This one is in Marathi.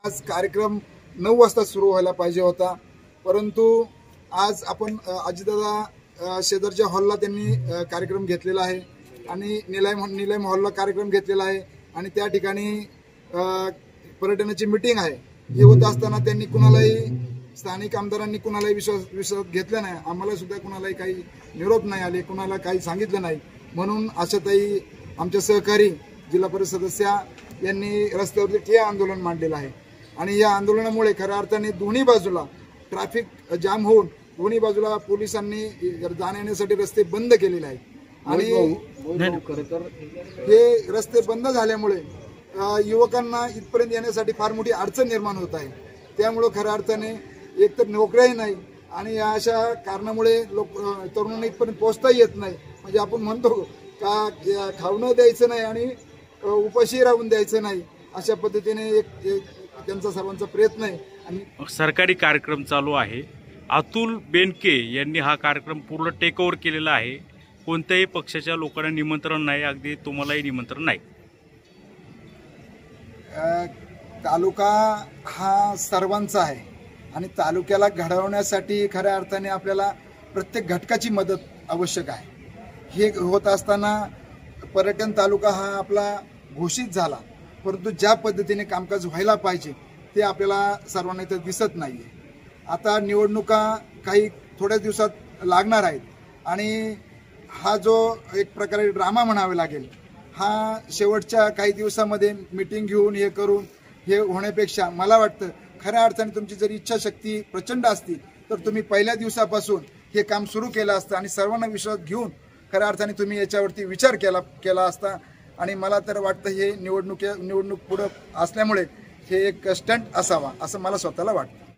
आज कार्यक्रम 9 वाजता सुरू व्हायला पाहिजे होता, परंतु आज आपण अजितदादा शेजारच्या हॉलला त्यांनी कार्यक्रम घेतलेला आहे आणि निलम हॉलला कार्यक्रम घेतलेला आहे आणि त्या ठिकाणी पर्यटनाची मीटिंग आहे. हे होत असताना त्यांनी कुणालाही स्थानिक आमदारांनी कुणालाही विश्वास घेतला नाही. आम्हाला सुद्धा कुणालाही काही निरोप नाही आले, कुणाला काही सांगितलं नाही. म्हणून आशाताई आमच्या सहकारी जिल्हा परिषद सदस्या यांनी रस्त्यावरती ठिय्या आंदोलन मांडलेलं आहे आणि या आंदोलनामुळे खऱ्या अर्थाने दोन्ही बाजूला ट्रॅफिक जाम होऊन दोन्ही बाजूला पोलिसांनी जाण्यासाठी रस्ते बंद केलेले आहेत आणि हे रस्ते बंद झाल्यामुळे युवकांना इथपर्यंत येण्यासाठी फार मोठी अडचण निर्माण होत आहे. त्यामुळे खऱ्या अर्थाने एकतर नोकऱ्याही नाही आणि या अशा कारणामुळे तरुणांना इथपर्यंत पोहोचता येत नाही. म्हणजे आपण म्हणतो का खावणं द्यायचं नाही आणि उपाशी राहून द्यायचं नाही, अशा पद्धतीने एक त्यांचा सर्वांचा प्रयत्न आहे. आणि सरकारी कार्यक्रम चालू आहे. अतुल बेनके यांनी हा कार्यक्रम पूर्ण टेक ओव्हर केलेला आहे. कोणत्याही पक्षाच्या लोकांना निमंत्रण नाही, अगदी तुम्हालाही निमंत्रण नाही. तालुका हा सर्वांचा आहे आणि तालुक्याला घडवण्यासाठी खऱ्या अर्थाने आपल्याला प्रत्येक घटकाची मदत आवश्यक आहे. हे होत असताना पर्यटन तालुका हा आपला घोषित झाला, परंतु ज्या पद्धतीने कामकाज व्हायला पाहिजे ते आपल्याला सर्वांना इथं दिसत नाहीये. आता निवडणुका काही थोड्या दिवसात लागणार आहेत आणि हा जो एक प्रकारे ड्रामा म्हणावे लागेल, हा शेवटच्या काही दिवसामध्ये मीटिंग घेऊन हे करून हे होण्यापेक्षा मला वाटतं खऱ्या अर्थाने तुमची जर इच्छाशक्ती प्रचंड असती तर तुम्ही पहिल्या दिवसापासून हे काम सुरू केलं असतं आणि सर्वांना विश्वास घेऊन खऱ्या अर्थाने तुम्ही याच्यावरती विचार केला असता. आणि मला तर वाटतं हे निवडणूक पुढं असल्यामुळे हे एक स्टंट असावा असं मला स्वतःला वाटतं.